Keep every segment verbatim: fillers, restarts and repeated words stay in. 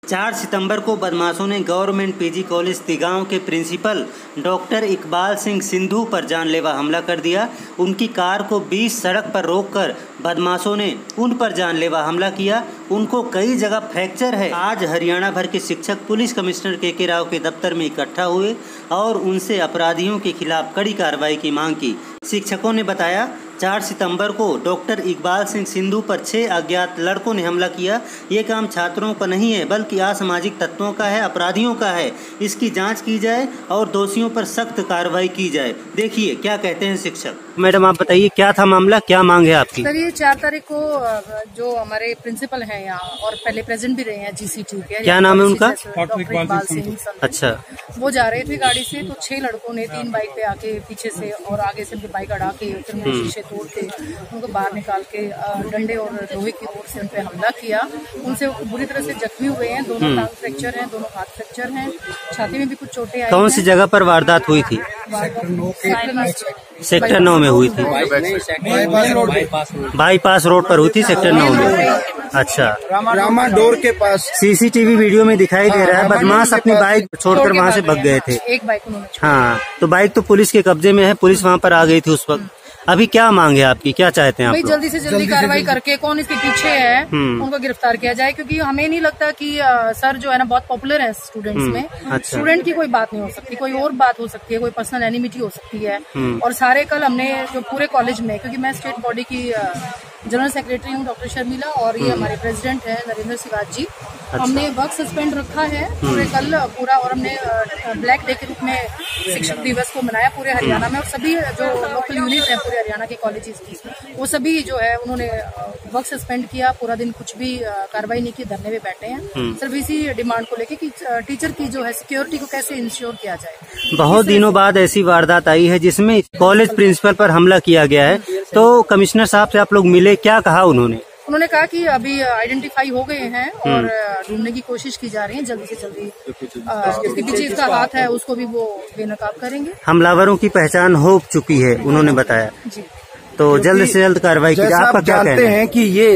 चार सितंबर को बदमाशों ने गवर्नमेंट पीजी कॉलेज तिगांव के प्रिंसिपल डॉक्टर इकबाल सिंह सिंधु पर जानलेवा हमला कर दिया। उनकी कार को बीच सड़क पर रोककर बदमाशों ने उन पर जानलेवा हमला किया। उनको कई जगह फ्रैक्चर है। आज हरियाणा भर के शिक्षक पुलिस कमिश्नर के के राव के दफ्तर में इकट्ठा हुए और उनसे अपराधियों के खिलाफ कड़ी कार्रवाई की मांग की। शिक्षकों ने बताया, चार सितंबर को डॉक्टर इकबाल सिंह सिंधु पर छह अज्ञात लड़कों ने हमला किया। ये काम छात्रों का नहीं है बल्कि असामाजिक तत्वों का है, अपराधियों का है। इसकी जांच की जाए और दोषियों पर सख्त कार्रवाई की जाए। देखिए क्या कहते हैं शिक्षक। मैडम आप बताइए, क्या था मामला, क्या मांग है आपकी? सर, ये चार तारीख को जो हमारे प्रिंसिपल हैं यहाँ और पहले प्रेजेंट भी रहे हैं जीसीटी के, क्या नाम है उनका? डॉक्टर इकबाल सिंह। अच्छा, वो जा रहे थे गाड़ी से तो छह लड़कों ने तीन बाइक पे आके पीछे से और आगे से उनकी बाइक अड़ा के फिर उनके शीशे तोड़ के उनको बाहर निकाल के डंडे और लोहे की रोड से उनपे हमला किया। उनसे बुरी तरह से जख्मी हुए हैं। दोनों टांग फ्रैक्चर हैं, दोनों हाथ फ्रैक्चर हैं, छाती में भी कुछ चोटें आई। कौन सी जगह पर वारदात हुई थी? सेक्टर नौ में हुई थी। बाईपास रोड पर हुई थी, सेक्टर नौ में। अच्छा, रामा डोर के पास। सीसीटीवी वीडियो में दिखाई दे रहा है बदमाश अपनी बाइक छोड़कर वहाँ से भाग गए थे। एक बाइक उन्होंने, हाँ, तो बाइक तो पुलिस के कब्जे में है, पुलिस वहाँ पर आ गई थी उस वक्त। अभी क्या मांग है आपकी, क्या चाहते हैं आप? जल्दी से जल्दी कार्रवाई करके कौन इसके पीछे है उनको गिरफ्तार किया जाए, क्योंकि हमें नहीं लगता कि आ, सर जो है ना बहुत पॉपुलर है स्टूडेंट्स में। अच्छा। स्टूडेंट की कोई बात नहीं हो सकती, कोई और बात हो सकती है, कोई पर्सनल एनिमिटी हो सकती है। और सारे कल हमने जो पूरे कॉलेज में, क्योंकि मैं स्टेट बॉडी की जनरल सेक्रेटरी हूँ डॉक्टर शर्मिला और ये हमारे प्रेसिडेंट है नरेंद्र सिवाज जी। अच्छा। हमने वर्क सस्पेंड रखा है पूरे कल पूरा, और हमने ब्लैक डे के रूप में शिक्षक दिवस को मनाया पूरे हरियाणा में। और सभी जो लोकल यूनिट है पूरे हरियाणा के कॉलेजेस की, वो सभी जो है उन्होंने वर्क सस्पेंड किया, पूरा दिन कुछ भी कार्रवाई नहीं की, धरने में बैठे हैं सिर्फ इसी डिमांड को लेके कि टीचर की जो है सिक्योरिटी को कैसे इंश्योर किया जाए। बहुत दिनों बाद ऐसी वारदात आई है जिसमें कॉलेज प्रिंसिपल पर हमला किया गया है, तो कमिश्नर साहब से आप लोग मिले, क्या कहा उन्होंने? उन्होंने कहा कि अभी आइडेंटिफाई हो गए हैं और ढूंढने की कोशिश की जा रही है, जल्दी से जल्दी जिसके पीछे इसका हाथ है उसको भी वो बेनकाब करेंगे। हमलावरों की पहचान हो चुकी है उन्होंने बताया जी। तो जल्द से जल्द कार्रवाई की जाए। आपका क्या कहना है? हैं कि ये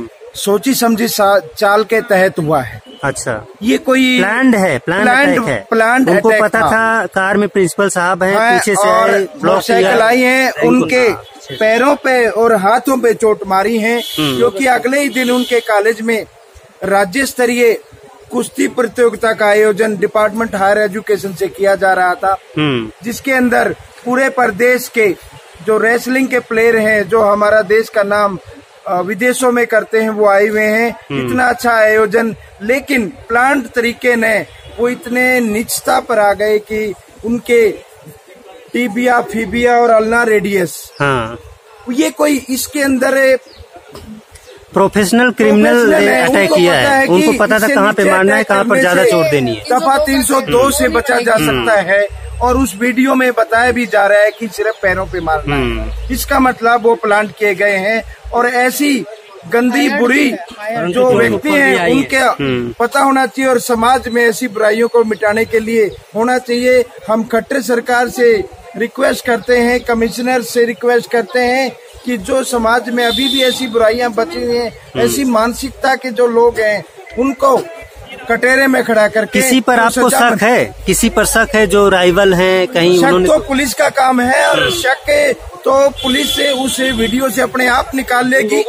सोची समझी चाल के तहत हुआ है। अच्छा, ये कोई प्लान्ड है, प्लान्ड अटैक है। प्लान्ड उनको पता था कार में प्रिंसिपल साहब हैं, पीछे से मोटरसाइकिल आई है, उनके पैरों पे और हाथों पे चोट मारी है, क्योंकि अगले ही दिन उनके कॉलेज में राज्य स्तरीय कुश्ती प्रतियोगिता का आयोजन डिपार्टमेंट हायर एजुकेशन से किया जा रहा था, जिसके अंदर पूरे प्रदेश के जो रेसलिंग के प्लेयर हैं, जो हमारा देश का नाम विदेशों में करते हैं, वो आए हुए हैं। इतना अच्छा आयोजन, लेकिन प्लांट तरीके ने वो इतने नीचता पर आ गए कि उनके टीबिया, फीबिया और अल्ना रेडियस, हाँ, ये कोई इसके अंदर प्रोफेशनल क्रिमिनल अटैक किया है। उनको पता था कहाँ पे मारना है, कहाँ पर ज्यादा चोट देनी है। दफा तीन सौ दो से बचा जा सकता है और उस वीडियो में बताया भी जा रहा है कि सिर्फ पैरों पे मारना है। इसका मतलब वो प्लांट किए गए हैं। और ऐसी गंदी बुरी जो व्यक्ति हैं उनके पता होना चाहिए और समाज में ऐसी बुराइयों को मिटाने के लिए होना चाहिए। हम खट्टर सरकार से रिक्वेस्ट करते हैं, कमिश्नर से रिक्वेस्ट करते हैं कि जो समाज में अभी भी ऐसी बुराइयां बची हुई हैं, ऐसी मानसिकता के जो लोग हैं, उनको कटेरे में खड़ा करके। किसी पर आपको शक है? किसी पर शक है जो राइवल हैं कहीं? शक उन्होंने... तो पुलिस का काम है और शक है तो पुलिस से उस वीडियो से अपने आप निकाल लेगी।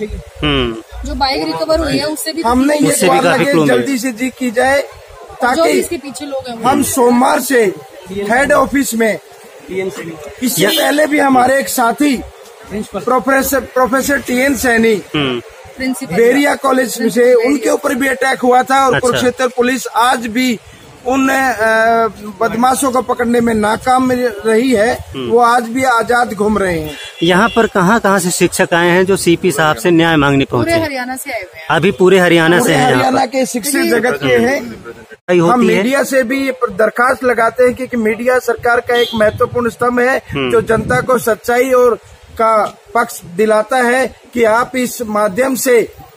जो बाइक रिकवर हुई है उससे भी हमने ये सवाल लगे जल्दी से जी की जाए, ताकि इसके पीछे लोग हैं हम सोमवार से हेड ऑफिस में, इससे पहले भी हमारे एक साथी professor professor T N Saini Beria college से, उनके ऊपर भी अटैक हुआ था। और कुरुक्षेत्र पुलिस आज भी उन बदमाशों को पकड़ने में नाकाम रही है, वो आज भी आजाद घूम रहे हैं। यहाँ पर कहाँ कहाँ से शिक्षक आए हैं जो सीपी साहब से न्याय मांगने पहुँचे? पूरे हरियाणा से आए हुए हैं। अभी पूरे हरियाणा से हैं। हरियाणा के शिक्षक जगत के हैं। हम मीडिया से भी दरखास्त लगाते हैं कि मीडिया सरकार का एक महत्वपूर्ण स्तंभ है जो जनता को सच्चाई और का पक्ष दिलाता है, कि आप इस माध्यम से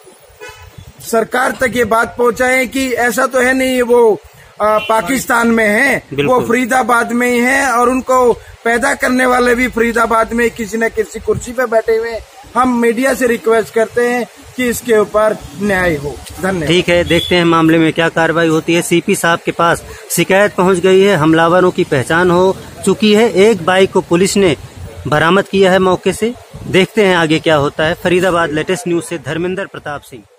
सरकार तक ये बात पहुंचाएं कि ऐसा तो है नहीं वो आ, पाकिस्तान में है, वो फरीदाबाद में ही है और उनको पैदा करने वाले भी फरीदाबाद में किसी न किसी कुर्सी पे बैठे हुए हैं। हम मीडिया से रिक्वेस्ट करते हैं कि इसके ऊपर न्याय हो। धन्यवाद। ठीक है, देखते हैं मामले में क्या कार्रवाई होती है। सीपी साहब के पास शिकायत पहुंच गई है, हमलावरों की पहचान हो चुकी है, एक बाइक को पुलिस ने बरामद किया है मौके से। देखते हैं आगे क्या होता है। फरीदाबाद लेटेस्ट न्यूज से धर्मेंद्र प्रताप सिंह।